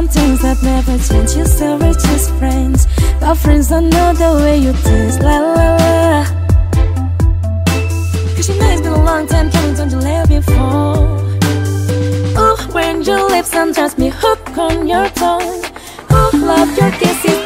some things that never change. You still we're just friends, but friends don't know the way you taste. La la la. Cause you know it's been a long time coming, don't you let before. Ooh, when your lips undress me, hook on your tongue. Ooh, love your kisses.